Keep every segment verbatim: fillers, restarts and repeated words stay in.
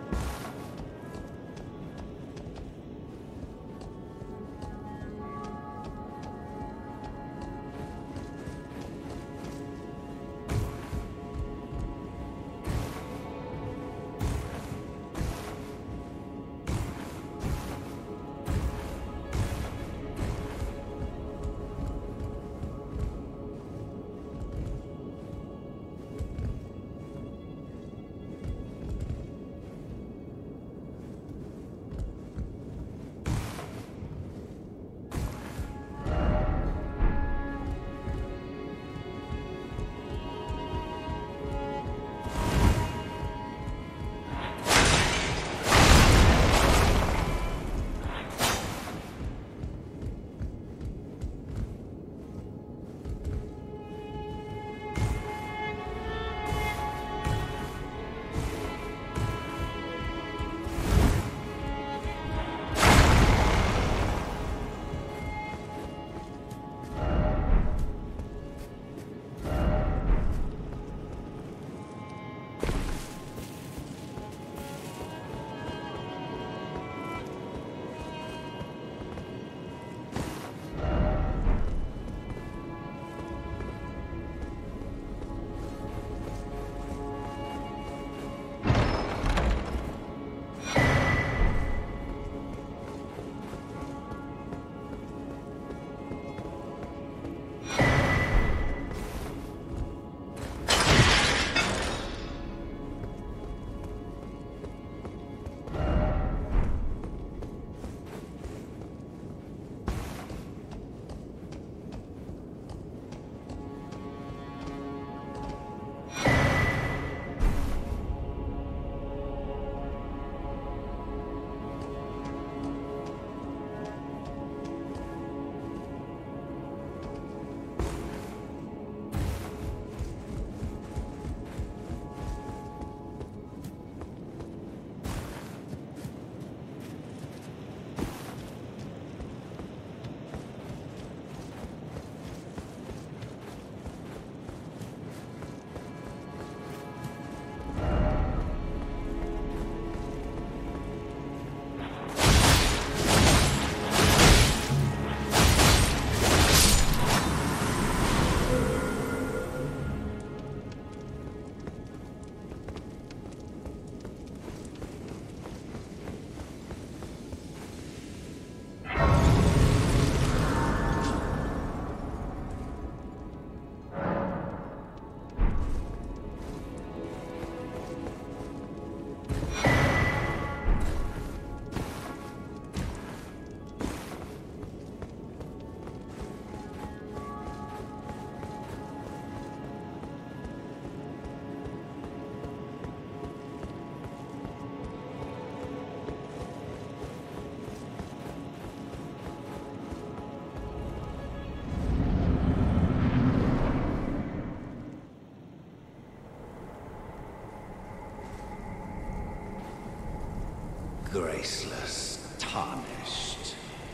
Graceless, tarnished.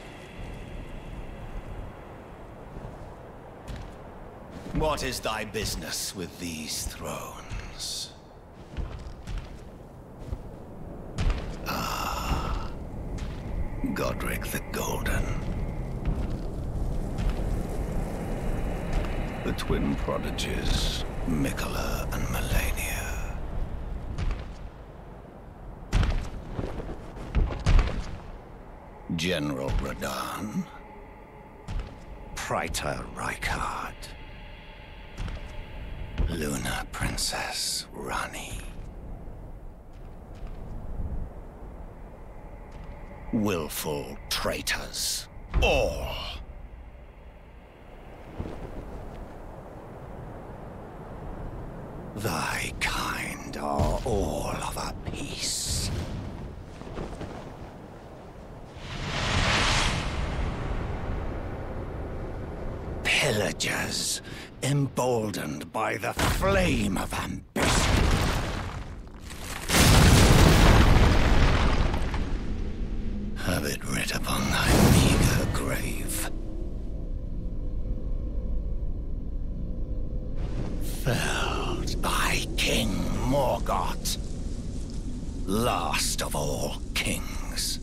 What is thy business with these thrones? Ah, Godric the Golden. The twin prodigies, Miquella and Malenia. General Radahn, Praetor Rykard, Luna Princess Ranni, willful traitors, all. Thy kind are all of a piece. Pillagers, emboldened by the flame of ambition. Have it writ upon thy meager grave. Felled by King Morgott, last of all kings.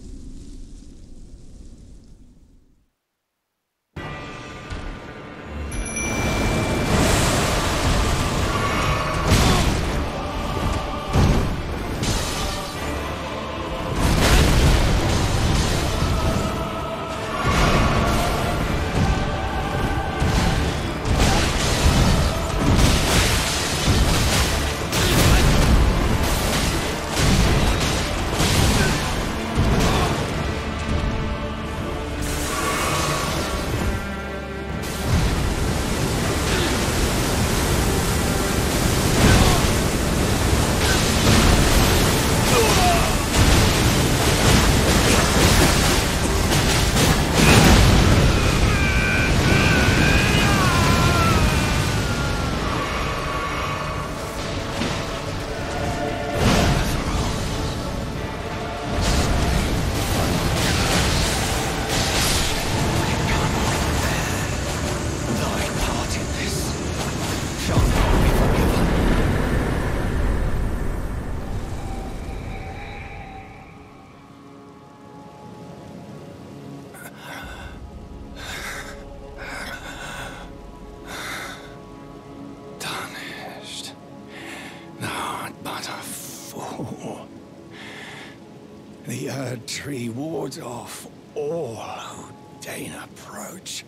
The Erdtree wards off all who deign approach.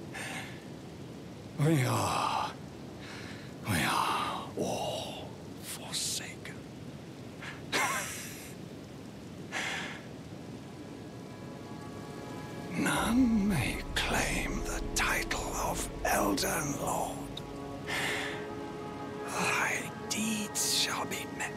We are... we are all forsaken. None may claim the title of Elden Lord. Thy deeds shall be met.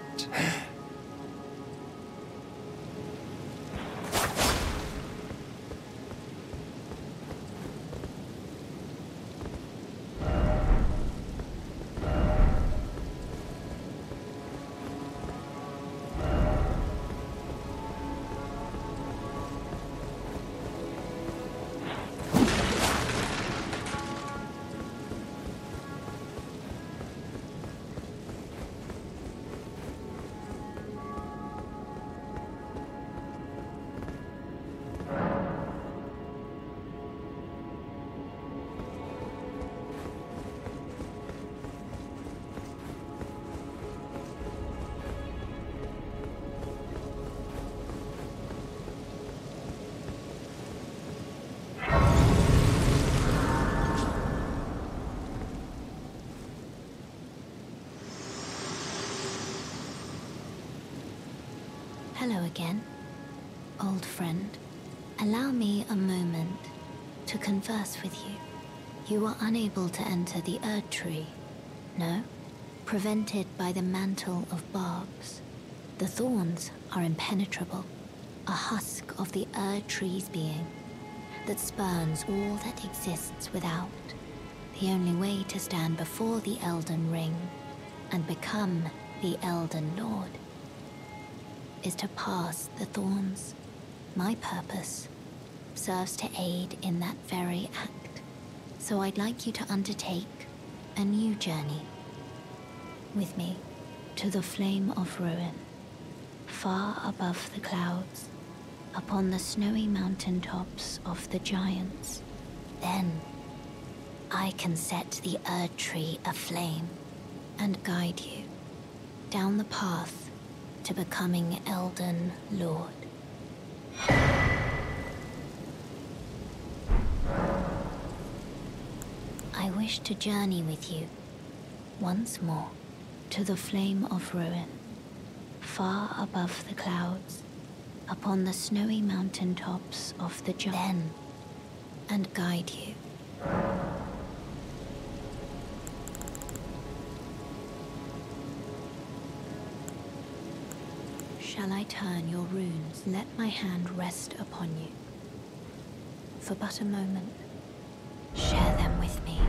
Hello again, old friend. Allow me a moment to converse with you. You are unable to enter the Erdtree, no? Prevented by the mantle of barbs. The thorns are impenetrable, a husk of the Erdtree's being that spurns all that exists without. The only way to stand before the Elden Ring and become the Elden Lord is to pass the thorns. My purpose serves to aid in that very act. So I'd like you to undertake a new journey with me to the Flame of Ruin, far above the clouds, upon the snowy mountaintops of the giants. Then I can set the Erdtree aflame and guide you down the path to becoming Elden Lord. I wish to journey with you once more to the Flame of Ruin, far above the clouds, upon the snowy mountaintops of the giants. Then, and guide you. Shall I turn your runes? Let my hand rest upon you. For but a moment, share them with me.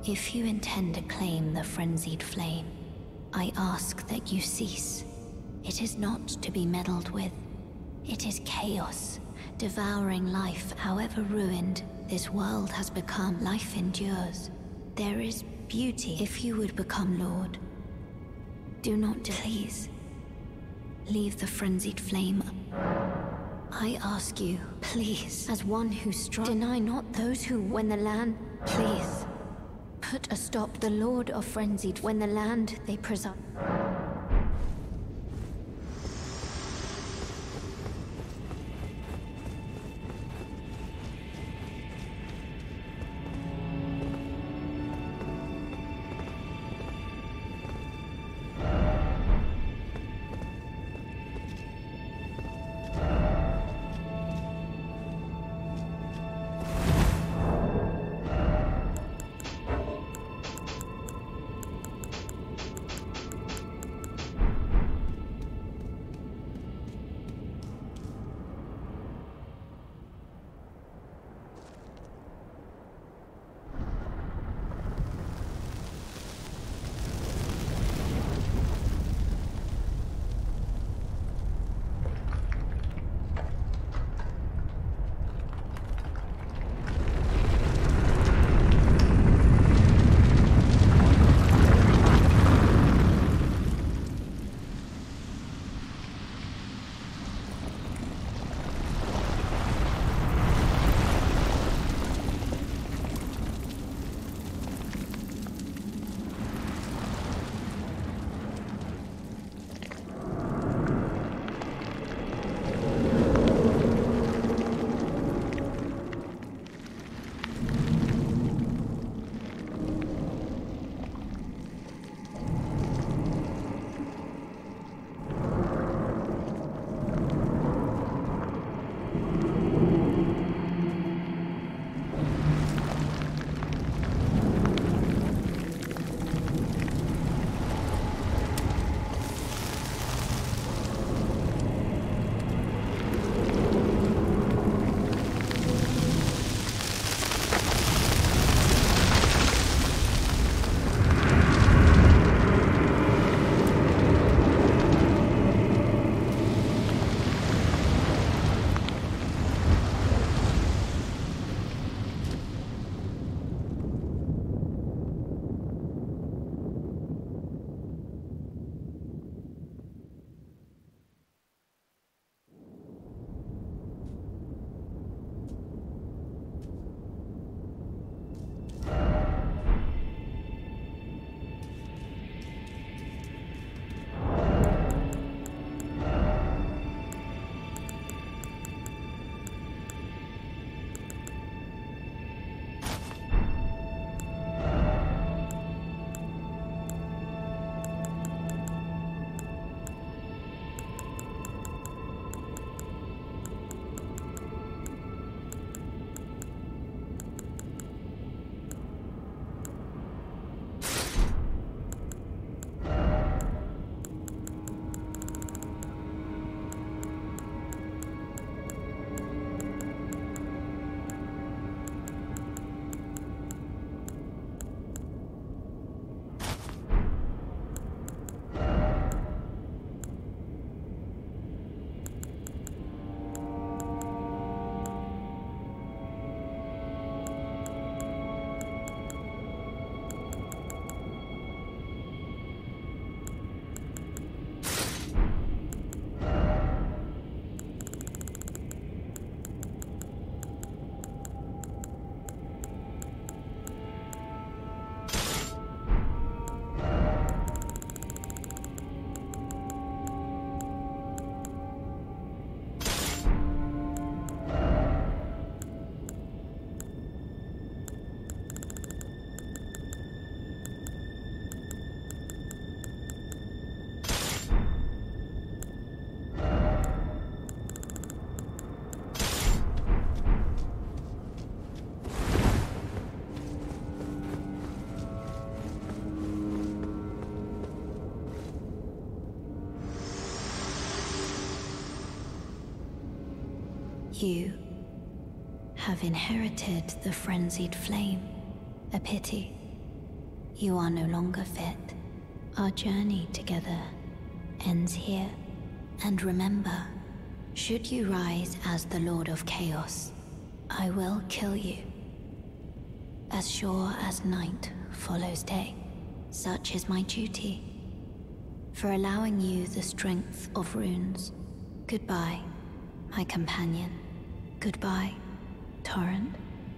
If you intend to claim the frenzied flame, I ask that you cease. It is not to be meddled with. It is chaos, devouring life. However ruined this world has become, life endures. There is beauty if you would become Lord. Do not, please, leave the frenzied flame. I ask you, please, as one who strives, deny not those who, when the land, please, put a stop the Lord of frenzied, when the land they preside. You have inherited the frenzied flame. A pity. You are no longer fit. Our journey together ends here. And remember, should you rise as the Lord of Chaos, I will kill you. As sure as night follows day, such is my duty. For allowing you the strength of runes. Goodbye, my companion. Goodbye, Torrent.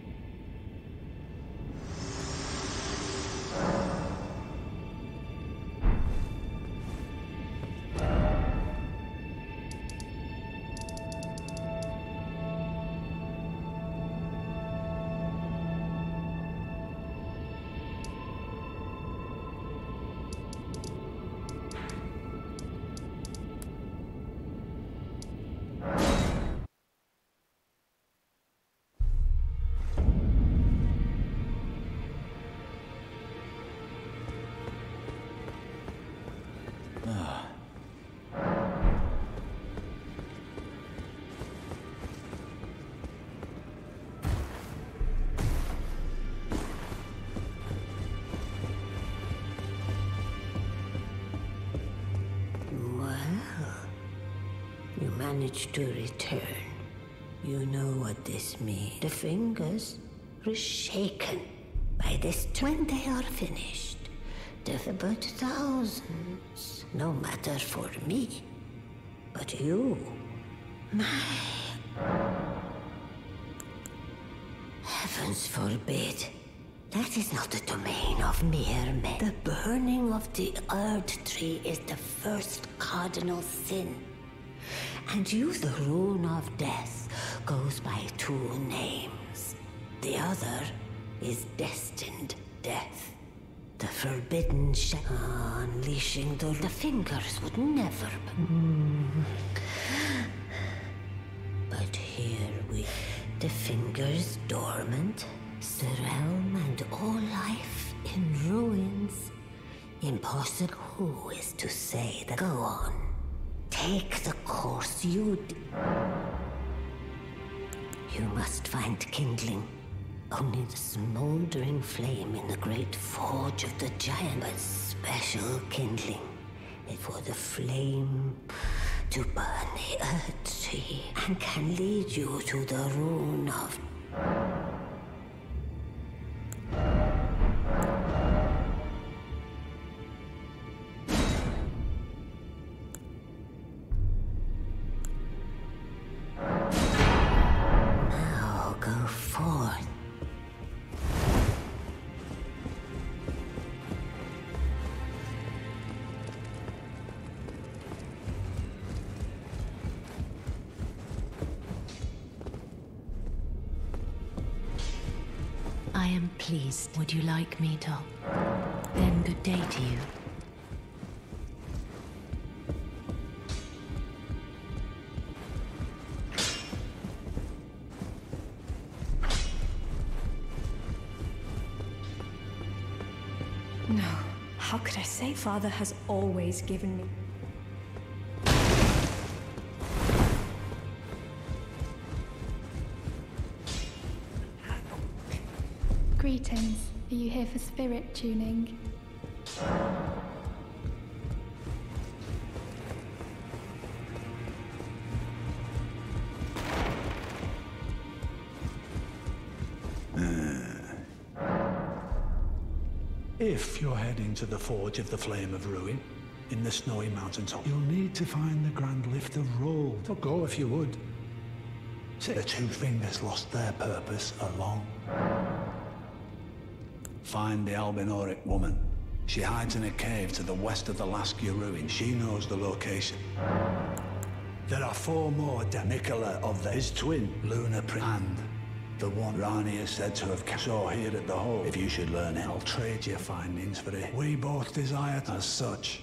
Managed to return. You know what this means. The fingers are shaken by this. When they are finished, there are but thousands. No matter for me. But you, my... Heavens forbid. That is not the domain of mere men. The burning of the Earth Tree is the first cardinal sin. And you, the Rune of Death, goes by two names. The other is Destined Death. The Forbidden Shadow. Unleashing the... The fingers would never... But here we... The fingers dormant. The realm and all life in ruins. Impossible. Who is to say that... Go on. Take the course you d- You must find kindling. Only the smoldering flame in the great forge of the giant, but special kindling. It for the flame to burn the earth tree and can lead you to the rune of... I am pleased. Would you like me to? Then good day to you. No. How could I say? Father has always given me... Greetings. Are you here for spirit tuning? If you're heading to the Forge of the Flame of Ruin, in the snowy mountaintop, you'll need to find the Grand Lift of Rold. Or go if you would. See, the two fingers lost their purpose along. Find the Albinoric woman. She hides in a cave to the west of the Laskia ruin. She knows the location. There are four more. Nicola of the, his twin, Luna Prince, and the one Rani is said to have saw here at the hole. If you should learn it, I'll trade your findings for it. We both desire as such.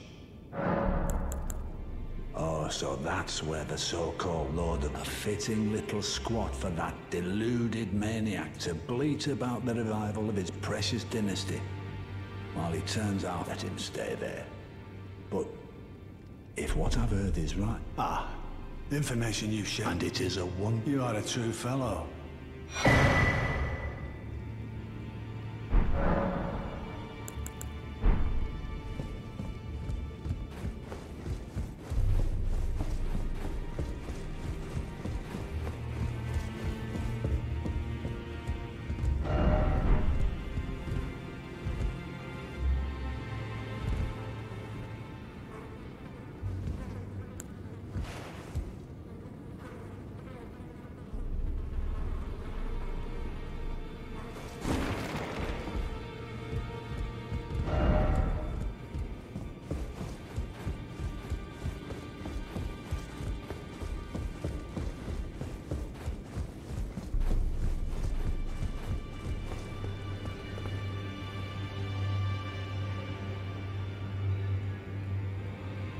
Oh, so that's where the so-called Lord of a fitting little squat for that deluded maniac to bleat about the revival of his precious dynasty. While he turns out, let him stay there. But if what I've heard is right... Ah, the information you shared, and it is a one. You are a true fellow.